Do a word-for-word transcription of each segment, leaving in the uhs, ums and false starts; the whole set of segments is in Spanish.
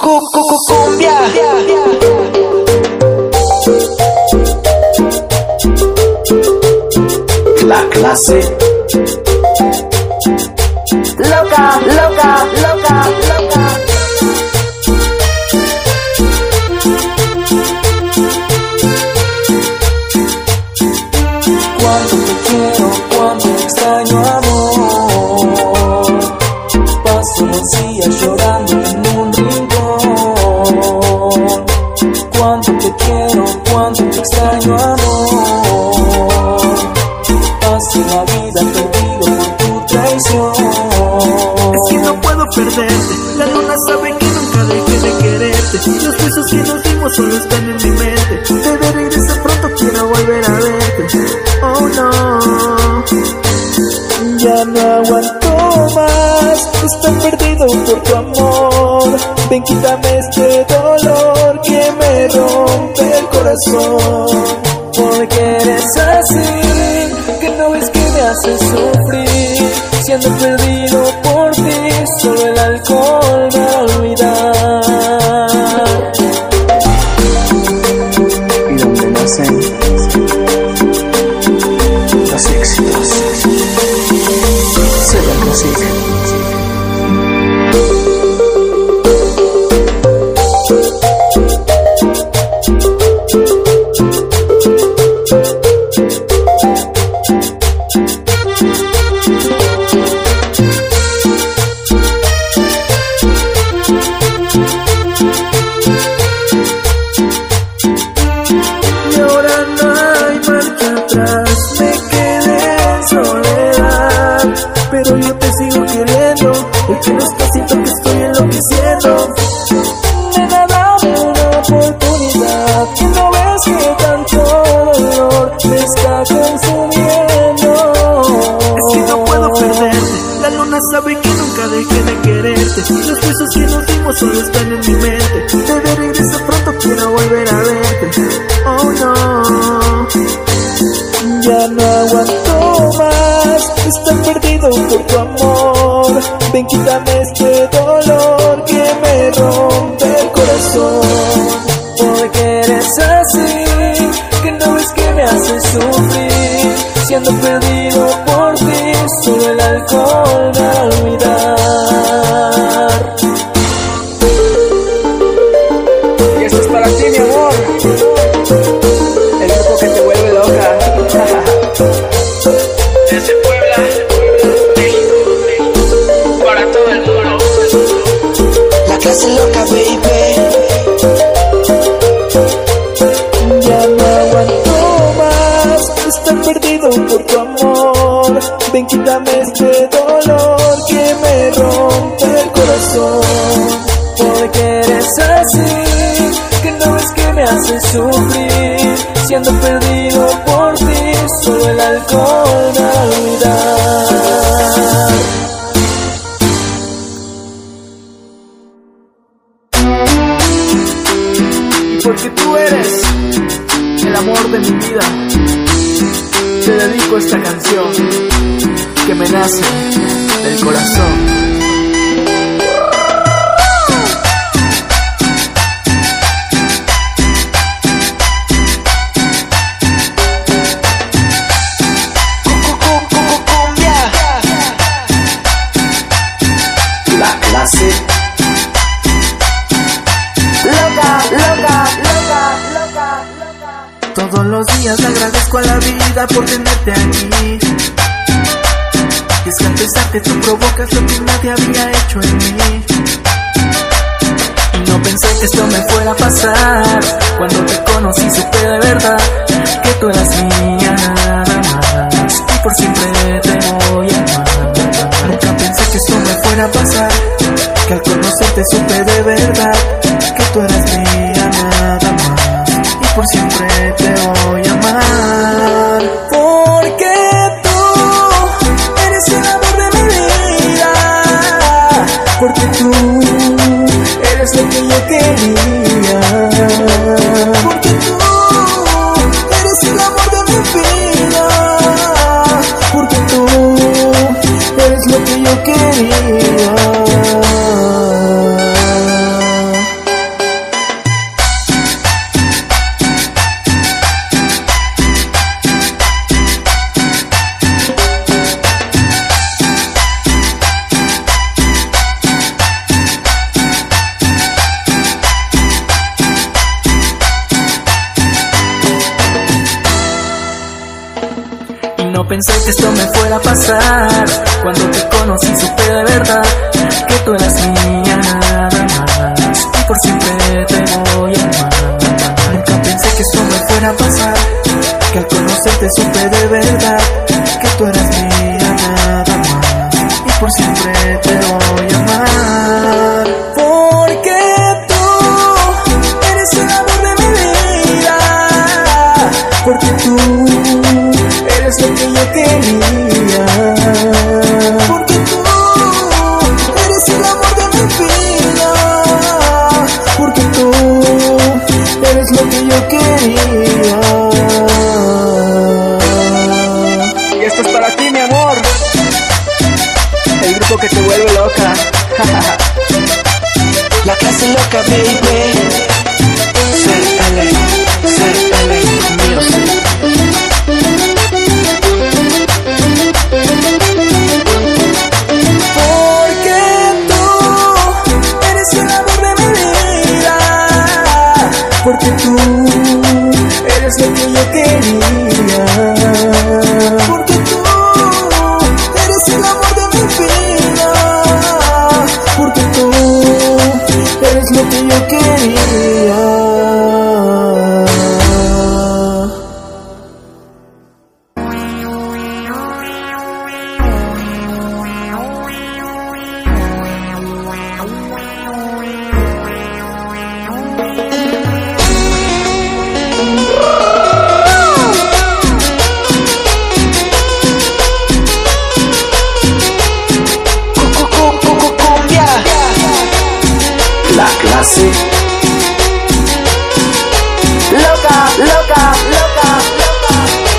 Cumbia. La clase. Loca, loca, loca, loca. Cuánto te quiero, cuánto te extraño, amor. Paso los días llorando en un rincón. Cuánto te quiero, cuánto te extraño, amor. Paso la vida perdido por tu traición. Es que no puedo perderte, la luna sabe que nunca dejé de quererte. Los besos que nos dimos solo están en mi mente. Debe regresar pronto, quiero volver a verte. Oh no, ya no aguanto más, estoy perdido por tu amor. Ven, quítame este dolor que me rompe el corazón. Porque eres así, que no ves que me haces sufrir. Siendo perdido por ti, solo el alcohol me va a olvidar. ¿Y dónde nacen los éxitos? Se la música. pero yo te sigo queriendo. El que no está, siento que estoy enloqueciendo. Nena, dame una oportunidad, que no ves que tanto dolor me está consumiendo. Es que no puedo perderte, la luna sabe que nunca dejé de quererte. Los besos que nos dimos solo están en mi mente. Debe regresar pronto, quiero volver a verte. Oh no, ya no aguanto más, estoy perdido por tu amor. Ven, quítame este dolor que me rompe el corazón. Porque eres así, que no ves que me haces sufrir. Siendo perdido por ti, solo el alcohol me va a olvidar. Y esto es para ti, mi amor, el grupo que te vuelve loca. Desde Puebla, México, para todo el mundo. La clase loca, baby. Ya no aguanto más, estoy perdido por tu amor. Ven, quítame este dolor que me rompe el corazón. Porque eres así, que no ves que me haces sufrir. Siendo perdido por ti, solo el alcohol me va a olvidar. porque tú eres el amor de mi vida, te dedico esta canción que me nace del corazón. La clase. Todos los días le agradezco a la vida por tenerte aquí. Y es que a pesar que tú provocas lo que nadie había hecho en mí. Y no pensé que esto me fuera a pasar. Cuando te conocí supe de verdad que tú eras mía nada más. Y por siempre te voy a amar. Nunca pensé que esto me fuera a pasar, que al conocerte supe de verdad que tú eras mía nada más. Y por siempre te voy a amar. Porque tú eres el amor de mi vida. Porque tú eres lo que yo quería. Porque tú eres el amor de mi vida. Porque tú eres lo que yo quería. pensé que esto me fuera a pasar. Cuando te conocí supe de verdad que tú eras mía nada más, y por siempre te voy a amar. Nunca pensé que esto me fuera a pasar, que al conocerte supe de verdad que tú eras mía nada más, y por siempre te voy a amar. Porque tú eres el amor de mi vida, porque tú eres lo que yo quería, porque tú eres el amor de mi vida, porque tú eres lo que yo quería. Y esto es para ti, mi amor, el grupo que te vuelve loca. La clase loca, baby. C L, C L Music. Porque tú eres el amor de mi vida, porque tú eres lo que yo quería, porque tú eres el amor de mi vida, porque tú eres lo que yo quería. La clase Loca, loca, loca, loca.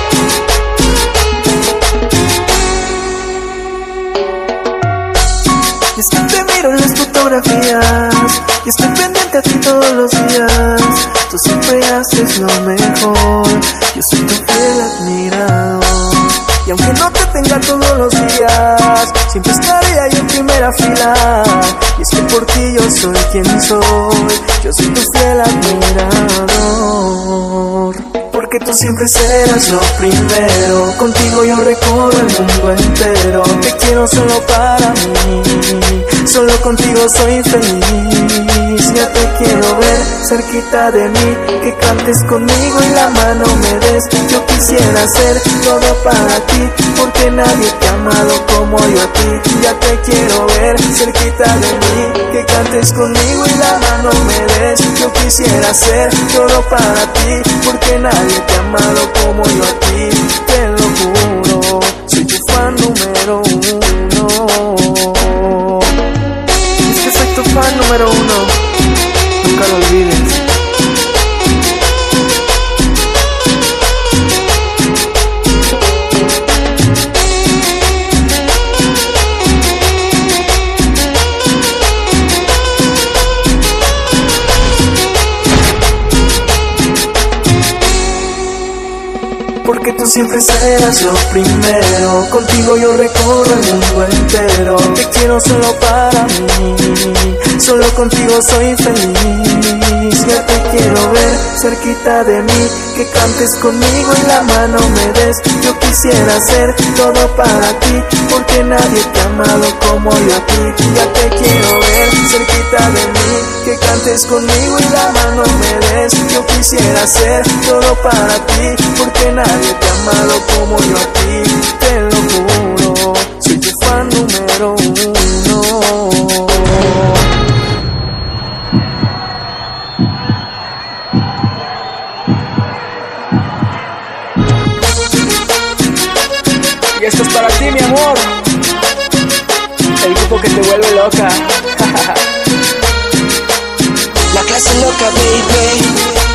Y es que te miro en las fotografías, y estoy pendiente a ti todos los días. Tú siempre haces lo mejor, yo soy tu fiel admirador. Y aunque no te tenga todos los días, siempre estaría yo en primera fila. Y es que por ti yo soy quien soy, yo soy tu fiel admirador. Porque tú siempre serás lo primero, contigo yo recorro el mundo entero. Te quiero solo para mí, solo contigo soy feliz. Ya te quiero ver cerquita de mí, que cantes conmigo y la mano me des. Yo quisiera hacer todo para ti, porque nadie te ha amado como yo a ti. Ya te quiero ver cerquita de mí, que cantes conmigo y la mano me des. Yo quisiera hacer todo para ti, porque nadie te ha amado como yo a ti. Te lo juro, soy tu fan número uno. Es que soy tu fan número uno, nunca lo olvides. Porque tú siempre serás lo primero, contigo yo recorro el mundo entero. Te quiero solo para mí, solo contigo soy feliz. Ya te quiero ver cerquita de mí, que cantes conmigo y la mano me des. Yo quisiera hacer todo para ti, porque nadie te ha amado como yo a ti. Ya te quiero ver cerquita de mí, que cantes conmigo y la mano me des. Yo quisiera hacer todo para ti, porque nadie te ha amado como yo a ti. Te lo juro, soy tu fan número uno. Y esto es para ti, mi amor, el grupo que te vuelve loca. La clase loca, baby.